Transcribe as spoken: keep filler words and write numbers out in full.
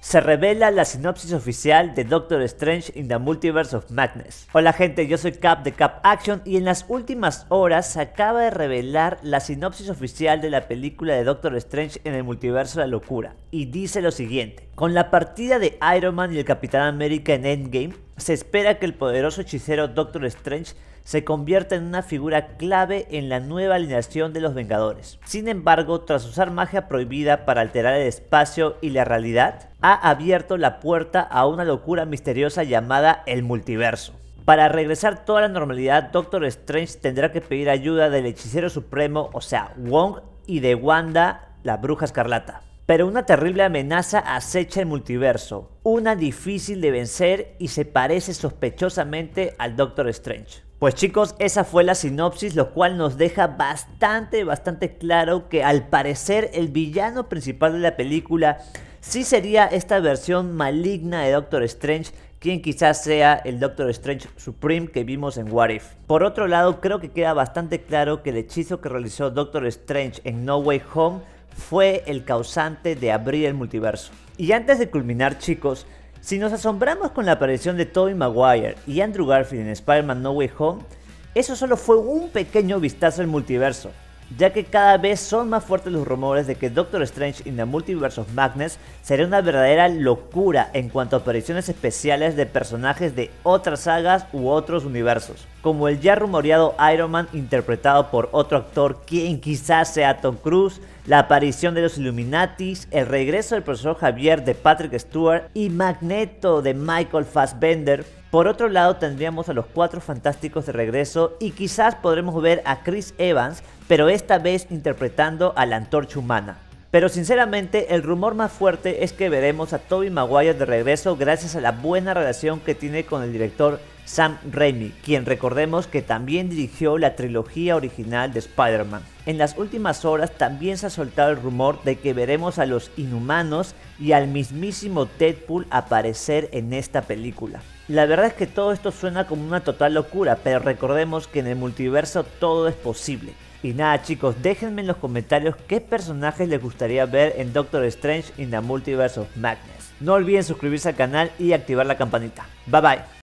Se revela la sinopsis oficial de Doctor Strange in the Multiverse of Madness. Hola gente, yo soy Cap de Cap Action y en las últimas horas se acaba de revelar la sinopsis oficial de la película de Doctor Strange en el Multiverso de la Locura. Y dice lo siguiente: con la partida de Iron Man y el Capitán América en Endgame, se espera que el poderoso hechicero Doctor Strange se convierta en una figura clave en la nueva alineación de los Vengadores. Sin embargo, tras usar magia prohibida para alterar el espacio y la realidad, ha abierto la puerta a una locura misteriosa llamada el multiverso. Para regresar toda la normalidad, Doctor Strange tendrá que pedir ayuda del hechicero supremo, o sea, Wong, y de Wanda, la bruja escarlata. Pero una terrible amenaza acecha el multiverso, una difícil de vencer y se parece sospechosamente al Doctor Strange. Pues chicos, esa fue la sinopsis, lo cual nos deja bastante, bastante claro que al parecer el villano principal de la película sí sería esta versión maligna de Doctor Strange, quien quizás sea el Doctor Strange Supreme que vimos en What If. Por otro lado, creo que queda bastante claro que el hechizo que realizó Doctor Strange en No Way Home fue el causante de abrir el multiverso. Y antes de culminar, chicos, si nos asombramos con la aparición de Tobey Maguire y Andrew Garfield en Spider-Man No Way Home, eso solo fue un pequeño vistazo al multiverso, ya que cada vez son más fuertes los rumores de que Doctor Strange in the Multiverse of Madness será una verdadera locura en cuanto a apariciones especiales de personajes de otras sagas u otros universos, como el ya rumoreado Iron Man interpretado por otro actor quien quizás sea Tom Cruise, la aparición de los Illuminatis, el regreso del profesor Javier de Patrick Stewart y Magneto de Michael Fassbender. Por otro lado, tendríamos a los Cuatro Fantásticos de regreso y quizás podremos ver a Chris Evans, pero esta vez interpretando a la Antorcha Humana. Pero sinceramente el rumor más fuerte es que veremos a Tobey Maguire de regreso gracias a la buena relación que tiene con el director Sam Raimi, quien recordemos que también dirigió la trilogía original de Spider-Man. En las últimas horas también se ha soltado el rumor de que veremos a los Inhumanos y al mismísimo Deadpool aparecer en esta película. La verdad es que todo esto suena como una total locura, pero recordemos que en el multiverso todo es posible. Y nada chicos, déjenme en los comentarios qué personajes les gustaría ver en Doctor Strange in the Multiverse of Madness. No olviden suscribirse al canal y activar la campanita. Bye bye.